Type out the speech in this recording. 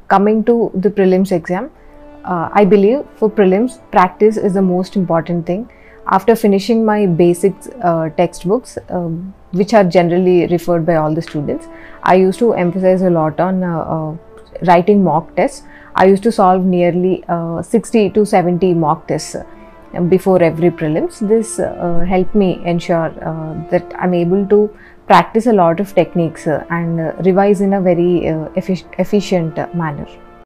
Coming to the prelims exam, I believe for prelims, practice is the most important thing. After finishing my basics textbooks, which are generally referred by all the students, I used to emphasize a lot on writing mock tests. I used to solve nearly 60 to 70 mock tests before every prelims. This helped me ensure that I'm able to practice a lot of techniques and revise in a very efficient manner.